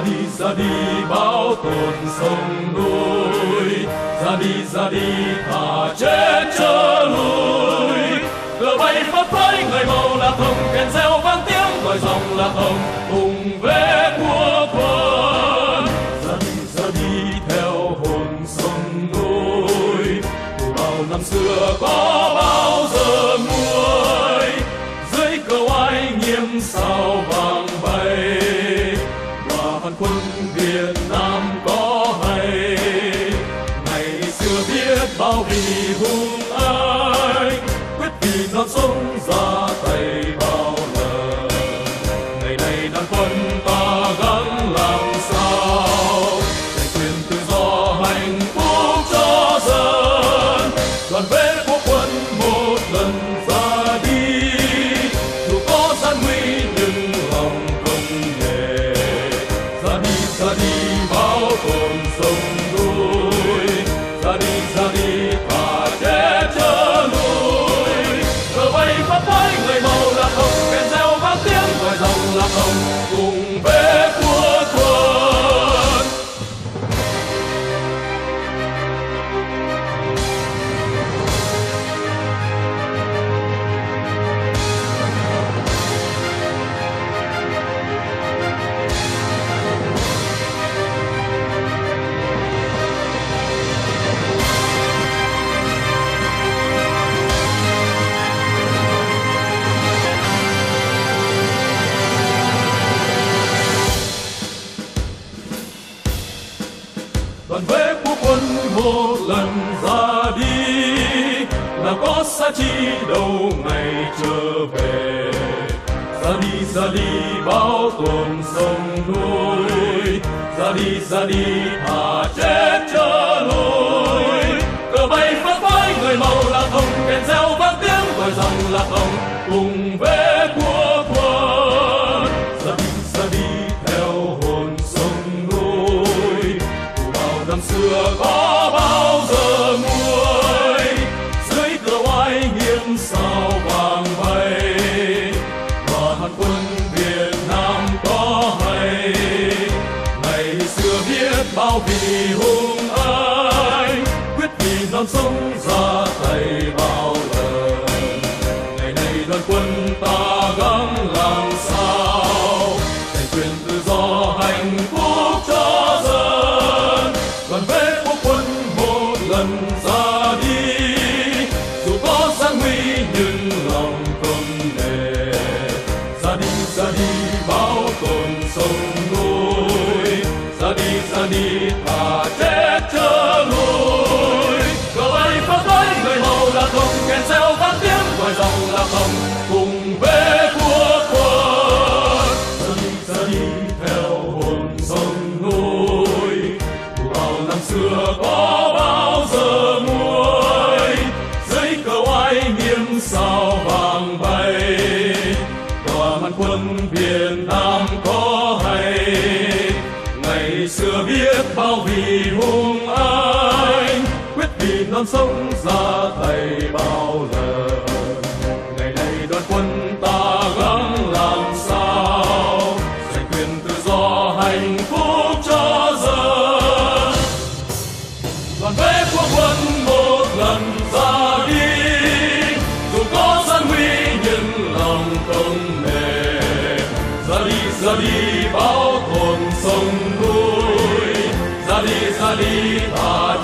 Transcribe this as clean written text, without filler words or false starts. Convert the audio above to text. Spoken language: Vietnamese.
ra đi bảo tồn sông núi, ra đi thà chết chớ lùi. Cờ bay phấp phới người màu là thông, kèn reo vang tiếng gọi dòng là thông, cùng về của quân. Ra đi theo hồn sông núi, từ bao năm xưa có bao giờ nguôi. Dưới cờ oai nghiêm sao vàng bay, và hàn quân Việt Nam có hay. Ngày xưa biết bao vì hùng anh, quyết vì non sông ra tay bao lần. Ngày nay đàn quân ta gắng làm sao giành quyền tự do hạnh phúc cho dân. Đoàn vệ quốc quân một lần ra đi, dù có gian nguy nhưng lòng không nề. Ra đi bảo tồn sông núi, ra đi thà chết chớ lùi. Cờ bay phấp phới người màu là thông, kèn reo vang tiếng gọi dòng là thông, cùng về của quân. Đoàn vệ quốc quân một lần ra đi, là có xa chi đâu ngày trở về. Ra đi bảo tồn sông núi, ra đi thà chết chớ lùi. Cờ bay phấp phới người màu là thông, kèn reo vang tiếng gọi dòng là thông, cùng về của quân. Ra đi theo hồn sông núi, năm xưa có bao giờ nguôi. Dưới cờ oai nghiêm sao vàng bay, và hàn quân Việt Nam có hay. Ngày xưa biết bao vì hùng anh, quyết vì non sông ra tay bao lần. Ngày nay đoàn quân ta gắng làm sao giành quyền tự do hạnh phúc cho dân. Đoàn vệ quốc quân một lần ra đi, dù có gian nguy nhưng lòng không nề. Ra đi bảo tồn sông núi, ra đi thà chết chớ lùi. Cờ bay phấp phới người màu là thông, kèn reo vang tiếng gọi dòng là thông, cùng về của quân. Ra đi theo hồn sông núi, bao năm xưa có bao giờ nguôi. Dưới cờ oai nghiêm sao vàng bay, và hàn quân Việt Nam có hay. Ngày xưa biết bao vì hùng anh, quyết vì non sông ra tay bao lần. Ngày nay đoàn quân ta gắng làm sao giành quyền tự do hạnh phúc cho dân. Đoàn vệ quốc quân một lần ra đi, dù có gian nguy nhưng lòng không nề. Ra đi bảo tồn sông núi, ra đi thà